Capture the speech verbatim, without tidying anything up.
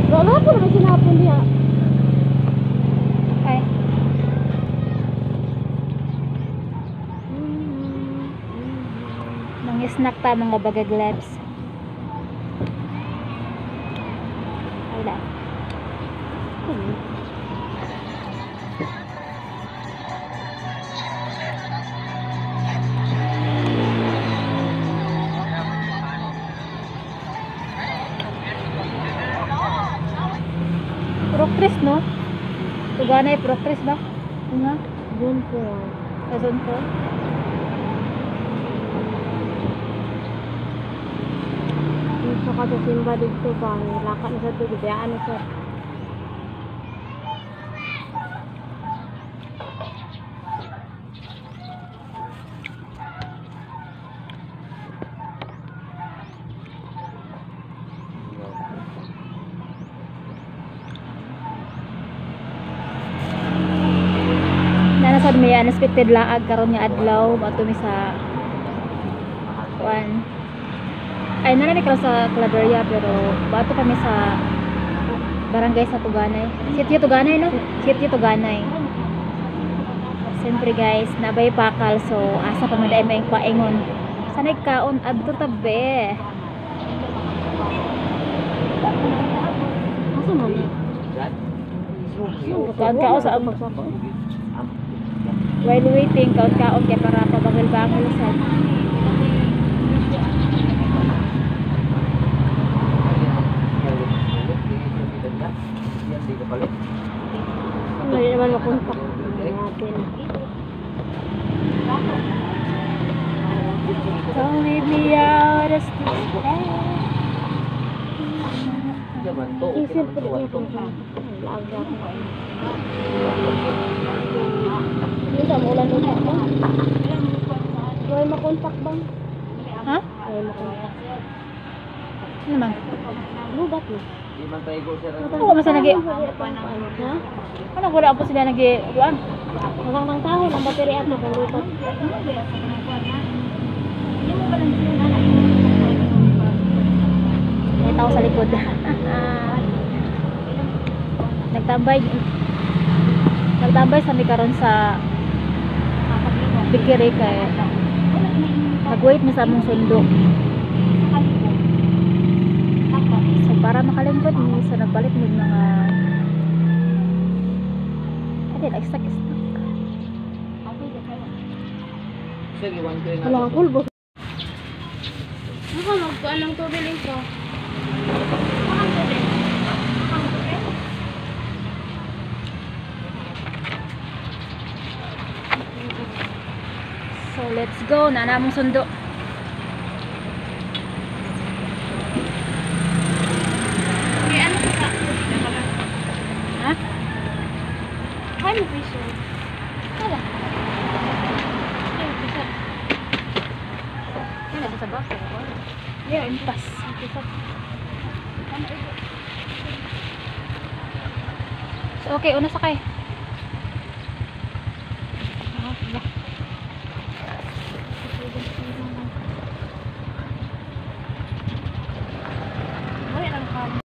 Wala po naman sinapon niya. Ay. Mga snack ta mga bagag labs. Wala. Progress no? Tuganay progress ba? Nga? Doon po. Kason ko? Yung sa katasimba dito ba? Laka na sa tubig. Ano sa... Nanasad may unexpected laag karon nga adlaw mato mi sa kuan. Ay nanami karon sa Claveria pero bato kami sa barangay sa Tuganay. Sitio Tuganay no? Sitio Tuganay. Siyempre guys, nabay pakal so asa pa man dai may paingon. Sanay kaon adto tabi. Asa man? Kaon-kaon sa amok. While waiting, kaon-kaon kay para pabangal-bangal sa. Hindi naman makontak natin. Don't leave me out as this day. Isil po niya kung laga ko. Hindi ka mula nila ba? Huwag makontak bang? Ha? Huwag makontak. Ano naman? Lubat mo. Ano ko masa nagi? Ha? Ano ko na po sila nagi? Kuan? Hanggang ng tahon, ang baterya na kung lubat. May tao sa likod. Nagtambay. Nagtambay sa mi karon sa Bikiri kay nag-wait mi sa among sundo. So para makalingkod mi so nagbalik mi mga ate extra extra. Wala ang pulbo. Ako magkuhan ng tubig ko. So let's go na namong sundo. Okay, ano sa Ha? Ano piso? Wala. Ano sa box? Yeah, impas. So okay, una sakay.